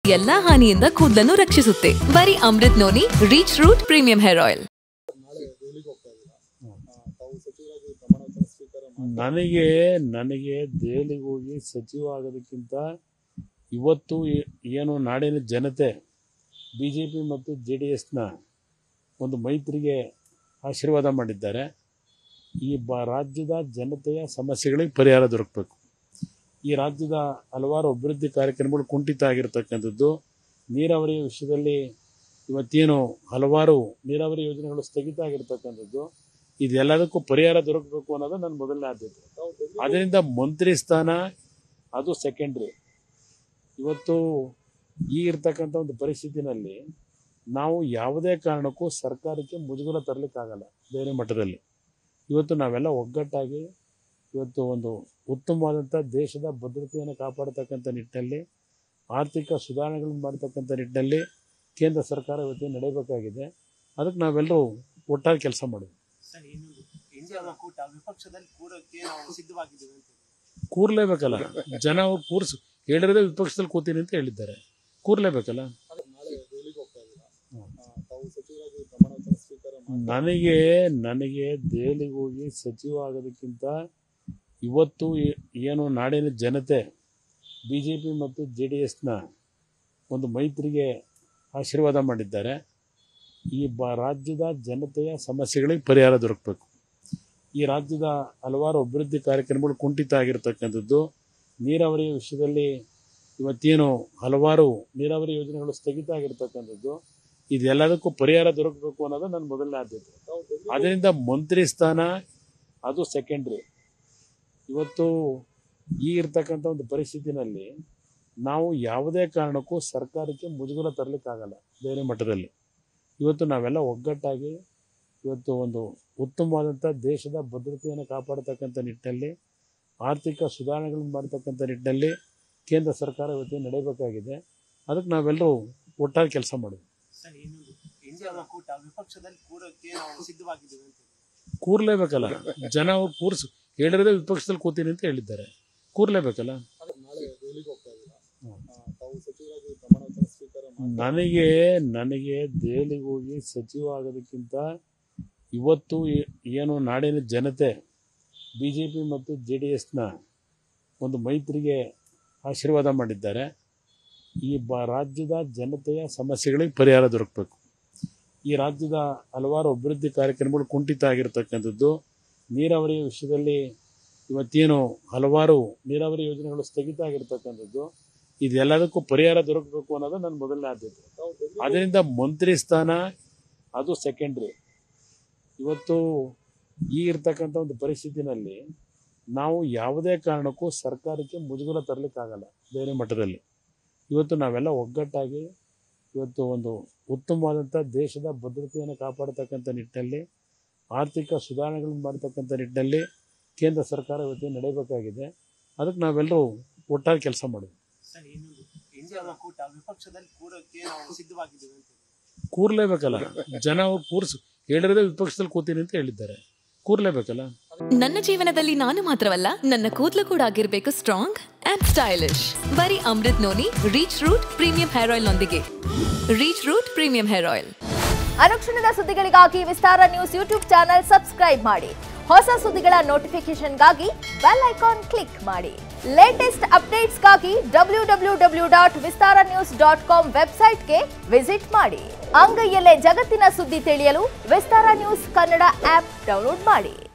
ಎಲ್ಲಾ ಹಾನಿಯಿಂದ ಕೂದಲನ್ನು ರಕ್ಷಿಸುತ್ತೆ. ಬರೀ Amrit noni reach root premium hair oil. ನನಗೆ ದೆಹಲಿಗೆ ಹೋಗಿ ಸಚಿವ ಆಗೋದಕ್ಕಿಂತ ಇವತ್ತು ಏನು ನಾಡಿನ ಜನತೆ ಬಿಜೆಪಿ ಮತ್ತು JDSನ ಒಂದು ಮೈತ್ರಿಗೆ ಆಶೀರ್ವಾದ ಮಾಡಿದ್ದಾರೆ. ಈ ರಾಜ್ಯದ ಜನತೆಯ ಸಮಸ್ಯೆಗಳಿಗೆ ಪರಿಹಾರ ದೊರಕಬೇಕು. ಈ ರಾಜ್ಯದ ಹಲವಾರು ಅಭಿವೃದ್ಧಿ ಕಾರ್ಯಕ್ರಮಗಳು ಕುಂಠಿತ ಆಗಿರತಕ್ಕಂಥದ್ದು, ನೀರಾವರಿ ವಿಷಯದಲ್ಲಿ ಇವತ್ತೇನು ಹಲವಾರು ನೀರಾವರಿ ಯೋಜನೆಗಳು ಸ್ಥಗಿತ ಆಗಿರತಕ್ಕಂಥದ್ದು, ಇದೆಲ್ಲದಕ್ಕೂ ಪರಿಹಾರ ದೊರಕಬೇಕು ಅನ್ನೋದು ನನ್ನ ಮೊದಲನೇ ಆದ್ಯತೆ. ಅದರಿಂದ ಮಂತ್ರಿ ಸ್ಥಾನ ಅದು ಸೆಕೆಂಡ್ರಿ. ಇವತ್ತು ಇರ್ತಕ್ಕಂಥ ಒಂದು ಪರಿಸ್ಥಿತಿನಲ್ಲಿ ನಾವು ಯಾವುದೇ ಕಾರಣಕ್ಕೂ ಸರ್ಕಾರಕ್ಕೆ ಮುಜುಗರ ತರಲಿಕ್ಕಾಗಲ್ಲ. ಬೇರೆ ಮಟ್ಟದಲ್ಲಿ ಇವತ್ತು ನಾವೆಲ್ಲ ಒಗ್ಗಟ್ಟಾಗಿ ಇವತ್ತು ಒಂದು ಉತ್ತಮವಾದಂಥ ದೇಶದ ಭದ್ರತೆಯನ್ನು ಕಾಪಾಡತಕ್ಕಂಥ ನಿಟ್ಟಿನಲ್ಲಿ, ಆರ್ಥಿಕ ಸುಧಾರಣೆಗಳನ್ನು ಮಾಡತಕ್ಕಂಥ ನಿಟ್ಟಿನಲ್ಲಿ ಕೇಂದ್ರ ಸರ್ಕಾರ ಇವತ್ತು ನಡೆಯಬೇಕಾಗಿದೆ. ಅದಕ್ಕೆ ನಾವೆಲ್ಲರೂ ಒಟ್ಟಾಗಿ ಕೆಲಸ ಮಾಡೋದು. ಕೂರ್ಲೇಬೇಕಲ್ಲ, ಜನ ಕೂರ್ಸು ಹೇಳಿದ್ರೆ ವಿಪಕ್ಷದಲ್ಲಿ ಕೂತೀನಿ ಅಂತ ಹೇಳಿದ್ದಾರೆ, ಕೂರ್ಲೇಬೇಕಲ್ಲ. ನನಗೆ ದೆಹಲಿಗೆ ಹೋಗಿ ಸಚಿವ ಆಗೋದಕ್ಕಿಂತ ಇವತ್ತು ಏನು ನಾಡಿನ ಜನತೆ ಬಿಜೆಪಿ ಮತ್ತು JDSನ ಒಂದು ಮೈತ್ರಿಗೆ ಆಶೀರ್ವಾದ ಮಾಡಿದ್ದಾರೆ. ಈ ರಾಜ್ಯದ ಜನತೆಯ ಸಮಸ್ಯೆಗಳಿಗೆ ಪರಿಹಾರ ದೊರಕಬೇಕು. ಈ ರಾಜ್ಯದ ಹಲವಾರು ಅಭಿವೃದ್ಧಿ ಕಾರ್ಯಕ್ರಮಗಳು ಕುಂಠಿತ ಆಗಿರತಕ್ಕಂಥದ್ದು, ನೀರಾವರಿ ವಿಷಯದಲ್ಲಿ ಇವತ್ತೇನು ಹಲವಾರು ನೀರಾವರಿ ಯೋಜನೆಗಳು ಸ್ಥಗಿತ ಆಗಿರತಕ್ಕಂಥದ್ದು, ಇದೆಲ್ಲದಕ್ಕೂ ಪರಿಹಾರ ದೊರಕಬೇಕು ಅನ್ನೋದು ನನ್ನ ಮೊದಲನೇ ಆದ್ಯತೆ. ಅದರಿಂದ ಮಂತ್ರಿ ಸ್ಥಾನ ಅದು ಸೆಕೆಂಡ್ರಿ. ಇವತ್ತು ಇರ್ತಕ್ಕಂಥ ಒಂದು ಪರಿಸ್ಥಿತಿನಲ್ಲಿ ನಾವು ಯಾವುದೇ ಕಾರಣಕ್ಕೂ ಸರ್ಕಾರಕ್ಕೆ ಮುಜುಗರ ತರಲಿಕ್ಕಾಗಲ್ಲ. ಬೇರೆ ಮಟ್ಟದಲ್ಲಿ ಇವತ್ತು ನಾವೆಲ್ಲ ಒಗ್ಗಟ್ಟಾಗಿ ಇವತ್ತು ಒಂದು ಉತ್ತಮವಾದಂಥ ದೇಶದ ಭದ್ರತೆಯನ್ನು ಕಾಪಾಡತಕ್ಕಂಥ ನಿಟ್ಟಿನಲ್ಲಿ, ಆರ್ಥಿಕ ಸುಧಾರಣೆಗಳನ್ನು ಮಾಡತಕ್ಕಂಥ ನಿಟ್ಟಿನಲ್ಲಿ ಕೇಂದ್ರ ಸರ್ಕಾರ ಇವತ್ತು ನಡೆಯಬೇಕಾಗಿದೆ. ಅದಕ್ಕೆ ನಾವೆಲ್ಲರೂ ಒಟ್ಟಾಗಿ ಕೆಲಸ ಮಾಡೋದು. ಕೂರ್ಲೇಬೇಕಲ್ಲ, ಜನ ಕೂರ್ಸು ಹೇಳಿದ್ರೆ ವಿಪಕ್ಷದಲ್ಲಿ ಕೂತೀನಿ ಅಂತ ಹೇಳಿದ್ದಾರೆ, ಕೂರ್ಲೇಬೇಕಲ್ಲ. ನನಗೆ ದೆಹಲಿಗೆ ಹೋಗಿ ಸಚಿವ ಆಗೋದಕ್ಕಿಂತ ಇವತ್ತು ಏನು ನಾಡಿನ ಜನತೆ ಬಿಜೆಪಿ ಮತ್ತು JDSನ ಒಂದು ಮೈತ್ರಿಗೆ ಆಶೀರ್ವಾದ ಮಾಡಿದ್ದಾರೆ. ಈ ರಾಜ್ಯದ ಜನತೆಯ ಸಮಸ್ಯೆಗಳಿಗೆ ಪರಿಹಾರ ದೊರಕಬೇಕು. ಈ ರಾಜ್ಯದ ಹಲವಾರು ಅಭಿವೃದ್ಧಿ ಕಾರ್ಯಕ್ರಮಗಳು ಕುಂಠಿತ ಆಗಿರತಕ್ಕಂಥದ್ದು, ನೀರಾವರಿ ವಿಷಯದಲ್ಲಿ ಇವತ್ತೇನು ಹಲವಾರು ನೀರಾವರಿ ಯೋಜನೆಗಳು ಸ್ಥಗಿತ ಆಗಿರತಕ್ಕಂಥದ್ದು, ಇದೆಲ್ಲದಕ್ಕೂ ಪರಿಹಾರ ದೊರಕಬೇಕು ಅನ್ನೋದು ನನ್ನ ಮೊದಲನೇ ಆದ್ಯತೆ. ಅದರಿಂದ ಮಂತ್ರಿ ಸ್ಥಾನ ಅದು ಸೆಕೆಂಡ್ರಿ. ಇವತ್ತು ಇರ್ತಕ್ಕಂಥ ಒಂದು ಪರಿಸ್ಥಿತಿನಲ್ಲಿ ನಾವು ಯಾವುದೇ ಕಾರಣಕ್ಕೂ ಸರ್ಕಾರಕ್ಕೆ ಮುಜುಗರ ತರಲಿಕ್ಕಾಗಲ್ಲ. ಬೇರೆ ಮಟ್ಟದಲ್ಲಿ ಇವತ್ತು ನಾವೆಲ್ಲ ಒಗ್ಗಟ್ಟಾಗಿ ಇವತ್ತು ಒಂದು ಉತ್ತಮವಾದಂಥ ದೇಶದ ಭದ್ರತೆಯನ್ನು ಕಾಪಾಡತಕ್ಕಂಥ ನಿಟ್ಟಿನಲ್ಲಿ, ಆರ್ಥಿಕ ಸುಧಾರಣೆಗಳನ್ನು ಮಾಡತಕ್ಕಂಥ ನಿಟ್ಟಿನಲ್ಲಿ ಕೇಂದ್ರ ಸರ್ಕಾರ ಇವತ್ತು ನಡೆಯಬೇಕಾಗಿದೆ. ಅದಕ್ಕೆ ನಾವೆಲ್ಲರೂ ಒಟ್ಟಾಗಿ ಕೆಲಸ ಮಾಡೋದು. ಕೂರ್ಲೇಬೇಕಲ್ಲ, ಜನ ಕೂರ್ಸು ಹೇಳಿದ್ರೆ ವಿಪಕ್ಷದಲ್ಲಿ ಕೂತೀನಿ ಅಂತ ಹೇಳಿದ್ದಾರೆ, ಕೂರ್ಲೇಬೇಕಲ್ಲ. ನನ್ನ ಜೀವನದಲ್ಲಿ ನಾನು ಮಾತ್ರವಲ್ಲ, ನನ್ನ ಕೂದಲು ಕೂಡ ಆಗಿರ್ಬೇಕು ಸ್ಟ್ರಾಂಗ್ ಅಂಡ್ ಸ್ಟೈಲಿಶ್. ಬರೀ Amrit noni reach root premium hair oil ನೊಂದಿಗೆ. Reach root premium hair oil. ಅನುಕ್ಷಣದ ಸುದ್ದಿಗಳಿಗಾಗಿ Vistara news YouTube channel subscribe ಮಾಡಿ. ಹೊಸ ಸುದ್ದಿಗಳ ನೋಟಿಫಿಕೇಶನ್ಗಾಗಿ ಬೆಲ್ ಐಕಾನ್ ಕ್ಲಿಕ್ ಮಾಡಿ. ಲೇಟೆಸ್ಟ್ ಅಪ್ಡೇಟ್ಸ್ಗಾಗಿ www.vistaranews.com ವೆಬ್ಸೈಟ್ಗೆ ವಿಸಿಟ್ ಮಾಡಿ. ಅಂಗೈಯಲ್ಲೇ ಜಗತ್ತಿನ ಸುದ್ದಿ ತಿಳಿಯಲು Vistara news Kannada app download ಮಾಡಿ.